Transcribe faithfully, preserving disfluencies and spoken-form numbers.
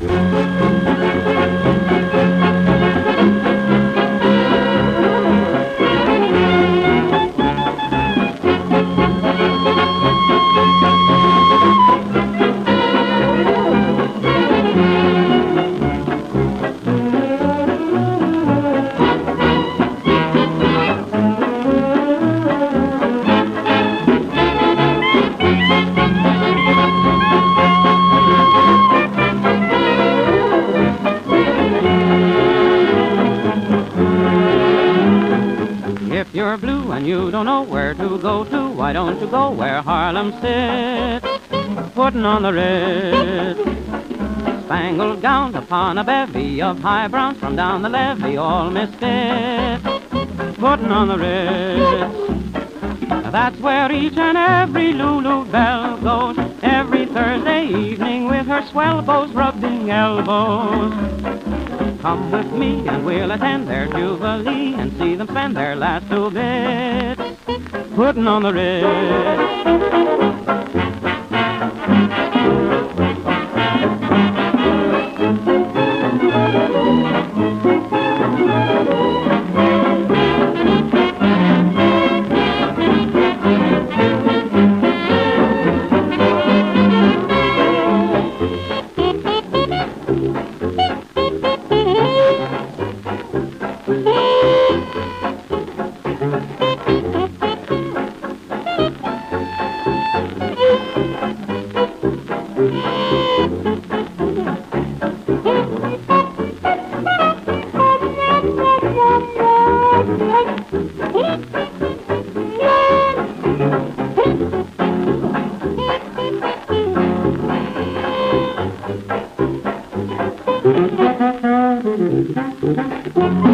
If you're blue and you don't know where to go to, why don't you go where Harlem sits, putting on the Ritz. Spangled gown upon a bevy of high browns from down the levee, all misfits, putting on the Ritz. That's where each and every Lulu Belle goes every Thursday evening with her swell bows rubbing elbows. Come with me and we'll attend their jubilee and see them spend their last two bits putting on the Ritz. Thank you.